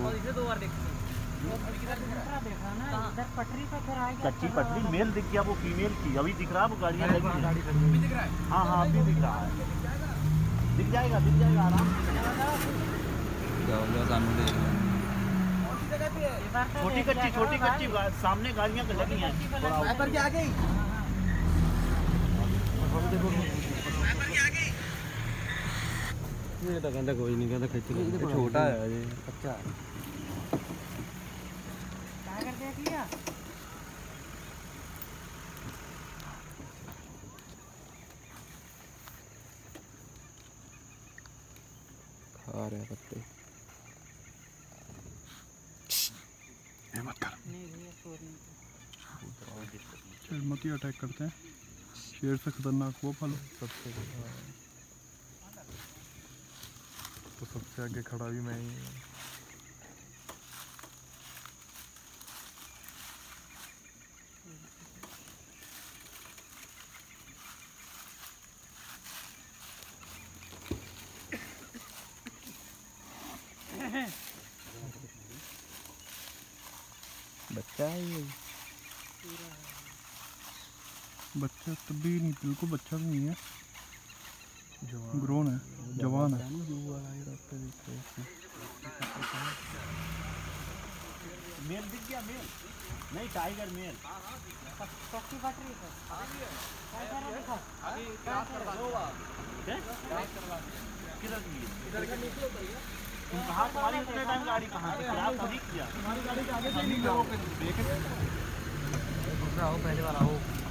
इसे 2 बार देखी। कच्ची पटरी मेल दिख गया, वो फीमेल की अभी दिख रहा है, वो गाड़ियाँ लगी हैं। हाँ हाँ अभी दिख रहा है, दिख जाएगा आराम से। छोटी कच्ची सामने गाड़ियाँ लगी हैं। ये तो कहता कोई नहीं, कहता खिंच ले, छोटा है ये, बच्चा है। क्या कर दिया? खा रहे हैं पत्ते। मत कर, शेर मत ही अटैक करते हैं, शेर से खतरनाक वो फल सबसे, तो सबसे आगे खड़ा भी मैं ही हूँ। बच्चा है ये, बच्चा तब भी नहीं, बिल्कुल बच्चा भी नहीं है, ग्रोन है, जवान है। मेल दिख गया, मेल नहीं, टाइगर मेल। किधर तुम कहाँ, तुम्हारी उतने टाइम गाड़ी कहाँ से, आप कभी किया? तुम्हारी गाड़ी के आगे से नहीं, लोगों के देख रहे हो, पहले वाला हो।